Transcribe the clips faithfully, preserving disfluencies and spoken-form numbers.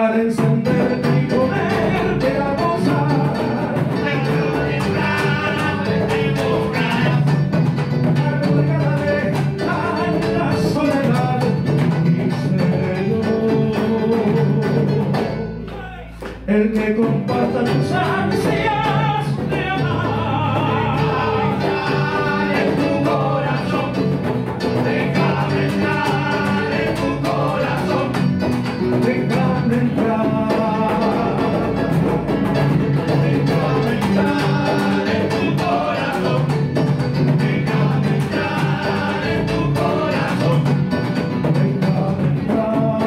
para encenderte y ponerte a gozar. Déjame entrar en tu corazón. Arrugaré a la soledad y seré yo el que comparta tus ansias de amar. Déjame entrar en tu corazón. Déjame entrar en tu corazón. Déjame entrar. Déjame entrar en tu corazón. Déjame entrar en tu corazón. Déjame entrar.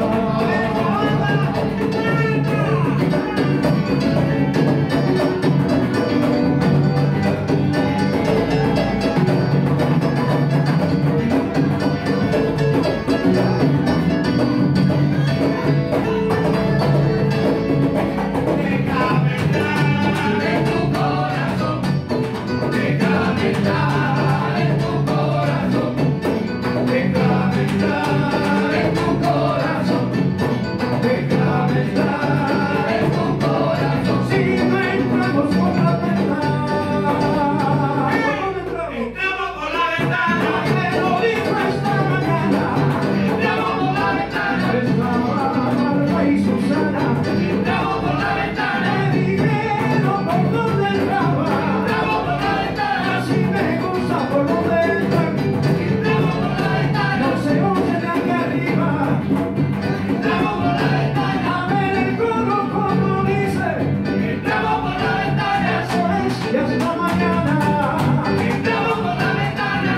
Déjame entrar en tu corazón. Déjame entrar en tu corazón. Déjame entrar en tu corazón. Déjame entrar en tu corazón. Si no entramos por la ventana, Entramos por la ventana. te lo digo esta mañana. Entramos por la ventana. Estaba Marta y Susana, Entramos por la ventana. me dijeron por dónde entraba. Entramos por la ventana. Si me gusta por dónde entran, Entramos por la ventana. no se oye de aquí arriba. Entramos por la ventana. A ver el coro como dice, Entramos por la ventana. eso es y hasta mañana. Entramos por la ventana.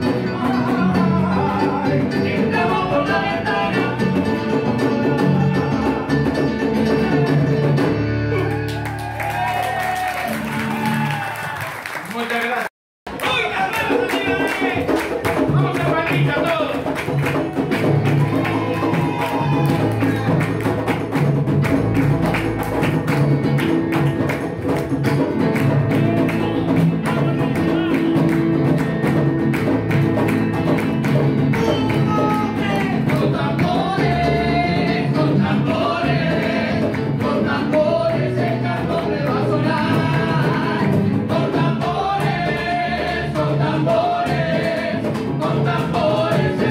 Ay, Entramos por la ventana. Muchas gracias. ¡Oiga, hermanos, señores! ¡Vamos a Juanita todos! Con tambores, con tambores, con tambores el cantón me va a sonar. Con tambores, con tambores, con tambores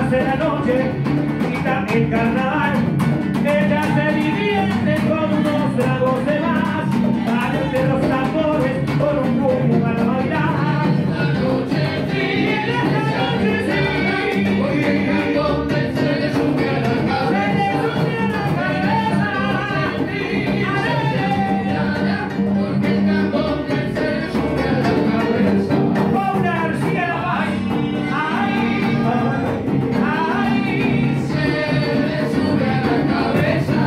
pase la noche, quita el carnaval. Ella se divierte con unos tragos de más, salen de los tambores con un pum para bailar. La noche triste, esa noche triste, porque el cantón se le sube a la cabeza. Porque el cantón se le sube a la cabeza. Paula García, ay, ay, ay, Se le sube a la cabeza.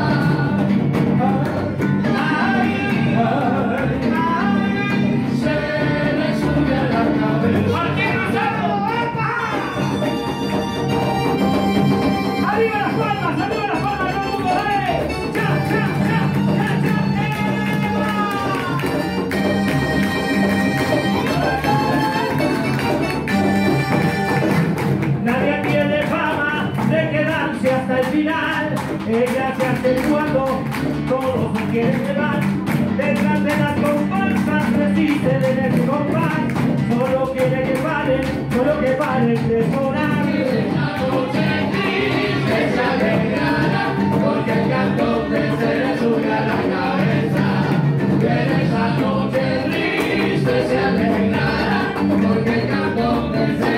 ay, ay, ay. Se le sube a la cabeza. Martín Rosado, ¡epa! ¡Arriba las palmas! ¡Arriba las palmas! ¡Todo el mundo! ¡Eh! ¡Ya, ya, ya! ¡Ya, ya! ¡Eh! Nadie tiene fama de quedarse hasta el final. Ella se hace cuando todos se quieren llevar. Detrás de las comparsas resisten en el compás. Solo quiere que paren, solo que paren de sonar. Esa noche triste se alegrará, porque el cantón se le sube a la cabeza. En esa noche triste se alegrará, porque el cantón se